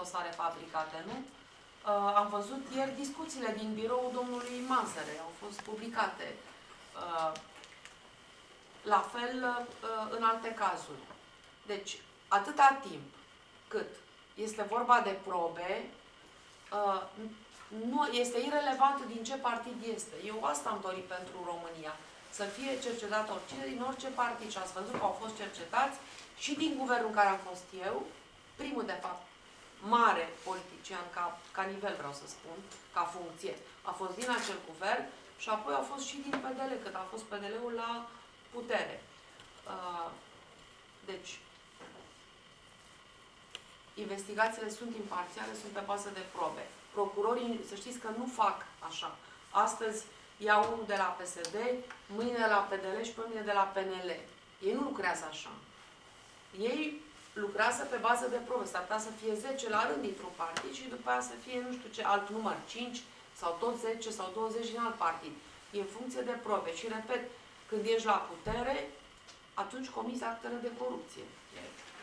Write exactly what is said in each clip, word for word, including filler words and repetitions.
dosare fabricate, nu? Uh, am văzut ieri discuțiile din biroul domnului Mazăre, au fost publicate. Uh, la fel uh, în alte cazuri. Deci, atâta timp cât este vorba de probe, uh, nu, este irelevant din ce partid este. Eu asta am dorit pentru România. Să fie cercetat oricine din orice partid. Și ați văzut că au fost cercetați și din guvernul în care am fost eu, primul, de fapt, mare politician, ca, ca nivel, vreau să spun, ca funcție, a fost din acel guvern și apoi a fost și din P D L, cât a fost P D L-ul la putere. Uh, deci, investigațiile sunt imparțiale, sunt pe bază de probe. Procurorii, să știți că nu fac așa. Astăzi iau unul de la P S D, mâine de la P D L și pe mâine de la P N L. Ei nu lucrează așa. Ei lucrează pe bază de probe. S-ar putea să fie zece la rând dintr-un partid și după aia să fie, nu știu ce, alt număr, cinci sau tot zece sau douăzeci din alt partid. E în funcție de probe. Și repet, când ești la putere, atunci comiți actele de corupție. E,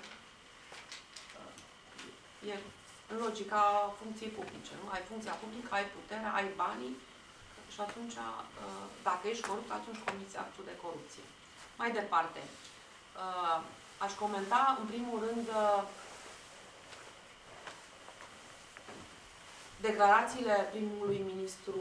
e în logica funcției publice. Nu? Ai funcția publică, ai puterea, ai banii și atunci, dacă ești corupt, atunci comiți actul de corupție. Mai departe, aș comenta, în primul rând, declarațiile primului ministru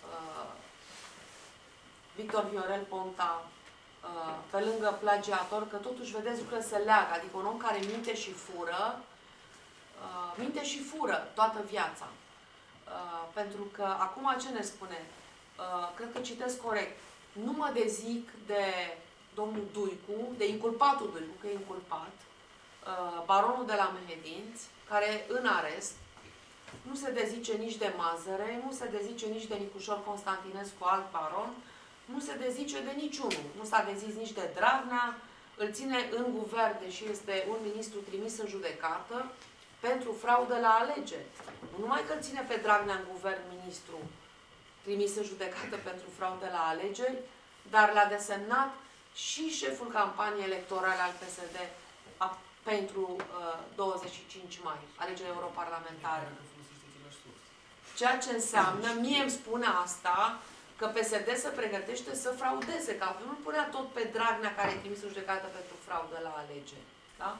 Victor Viorel Ponta, pe lângă plagiator, că totuși, vedeți, lucrurile se leagă. Adică un om care minte și fură, minte și fură toată viața. Pentru că, acum ce ne spune? Cred că citesc corect. Nu mă dezic de domnul Duicu, de inculpatul Duicu, că e inculpat, baronul de la Mehedinți, care în arest, nu se dezice nici de Mazăre, nu se dezice nici de Nicușor Constantinescu, alt baron, nu se dezice de niciunul. Nu s-a dezis nici de Dragnea, îl ține în guvern, deși este un ministru trimis în judecată, pentru fraudă la alegeri. Nu numai că îl ține pe Dragnea în guvern ministru trimis în judecată pentru fraudă la alegeri, dar l-a desemnat și șeful campaniei electorale al P S D a, pentru uh, douăzeci și cinci mai, alegerile europarlamentare. Ceea ce înseamnă, mie îmi spune asta, că P S D se pregătește să fraudeze, că nu punea tot pe Dragnea care e trimis în judecată pentru fraudă la alegeri. Da?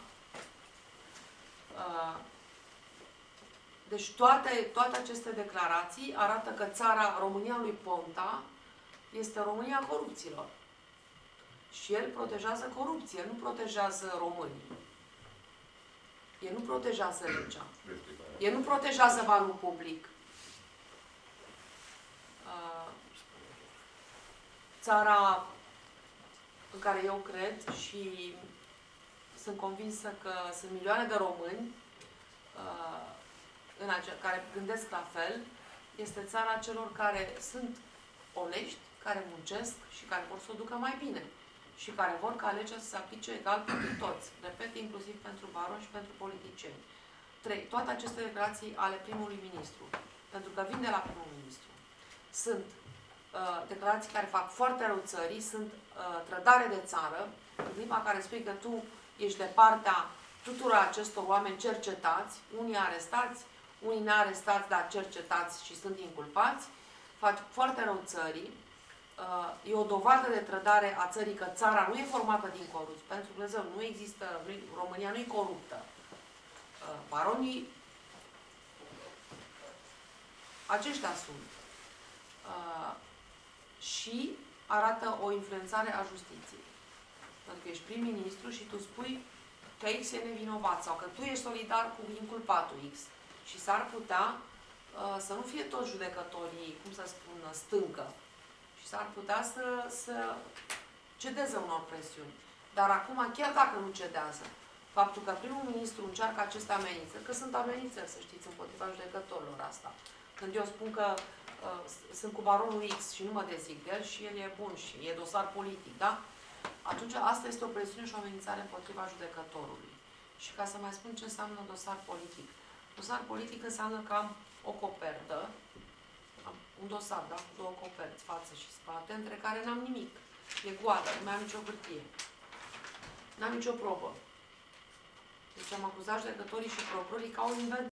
Uh, deci toate, toate aceste declarații arată că țara România lui Ponta este România corupților. Și el protejează corupție, nu protejează românii. El nu protejează legea. El nu protejează banul public. Țara în care eu cred și sunt convinsă că sunt milioane de români în acea, care gândesc la fel, este țara celor care sunt onești, care muncesc și care vor să o ducă mai bine. Și care vor ca legea să se aplice egal pentru toți. Repet, inclusiv pentru baroni și pentru politicieni. Trei. Toate aceste declarații ale primului ministru, pentru că vin de la primul ministru, sunt uh, declarații care fac foarte rău țării, sunt uh, trădare de țară, în clipa care spui că tu ești de partea tuturor acestor oameni cercetați, unii arestați, unii nearestați, dar cercetați și sunt inculpați, fac foarte rău țării. Uh, e o dovadă de trădare a țării că țara nu e formată din corupți. Pentru Dumnezeu, nu există, nu România nu e coruptă. Uh, baronii, aceștia sunt. Uh, și arată o influențare a justiției. Pentru că ești prim-ministru și tu spui că X e nevinovat sau că tu ești solidar cu inculpatul X. Și s-ar putea uh, să nu fie toți judecătorii, cum să spun, stâncă. Și s-ar putea să, să cedeze unor presiuni. Dar acum, chiar dacă nu cedează, faptul că primul ministru încearcă aceste amenințări, că sunt amenințări, să știți, împotriva judecătorilor asta. Când eu spun că uh, sunt cu baronul X și nu mă dezic de el și el e bun și e dosar politic, da? Atunci asta este o presiune și o amenințare împotriva judecătorului. Și ca să mai spun ce înseamnă dosar politic. Dosar politic înseamnă că am o copertă, am un dosar, da? Cu două coperți, față și spate, între care n-am nimic. E goală, nu mai am nicio hârtie. N-am nicio probă. Deci am acuzat judecătorii și procurorii că au inventat